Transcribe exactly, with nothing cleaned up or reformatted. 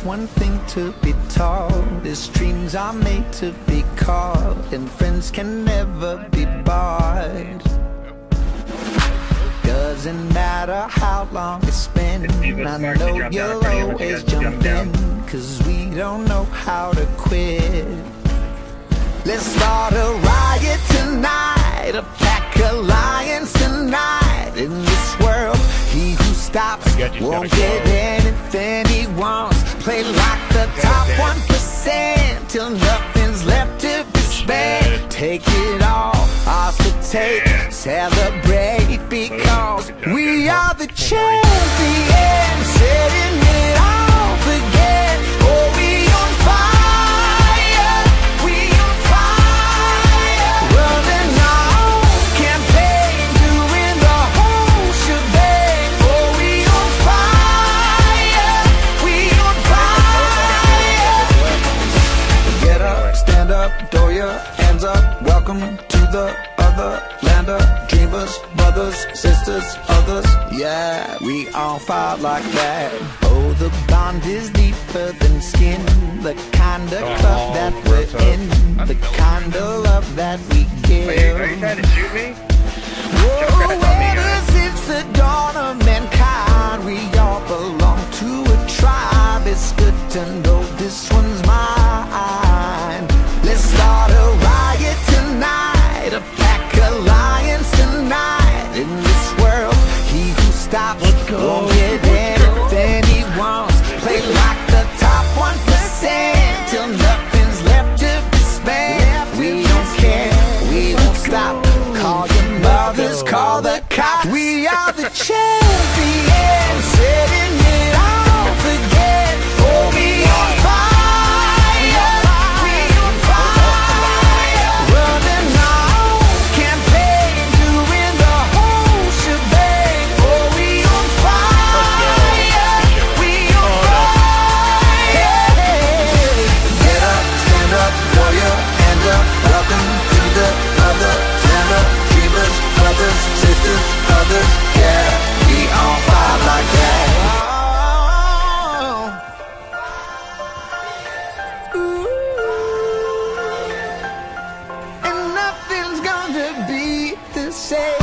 it's one thing to be taught, is dreams are made to be caught, and friends can never be bought. Doesn't matter how long it's been, I know you'll always jump in, cause we don't know how to quit. Let's start a riot tonight, a pack alliance tonight. In this world, he who stops won't get anything he wants. Play like the top one percent till nothing's left to be spent. Take it all, ours to take, celebrate because we are the champions, setting it off again. Oh, we on fire, we on fire, running our own campaign, doing the whole shebang. Oh, we on fire, we on fire. Get up, stand up, throw your hands up. Welcome to the other land of dreamers, brothers, sisters, others. Yeah, we all fight like that. Oh, the bond is deeper than skin, the kind of club that we're in, the kind of love that we give. Wait, are you trying to shoot me? Whoa, ever since the dawn of mankind, we all belong to a tribe. It's good to know this one's mine. Let's start a riot tonight, a pack alliance tonight. In this world, he who stops won't get anything he wants. Play like the top one percent till nothing's left to be spent. We don't care, we won't stop. Call your mothers, call the cops. We are the champions, setting it off again. Oh, we on fire, we on fire, running our own campaign, doing the whole shebang. Oh, we on fire, we on fire. Get up, stand up, throw your hands up. Welcome to the other land of dreamers, brothers, sisters, others. Yeah, we all fight like that. Oh. Ooh. And nothing's gonna be the same.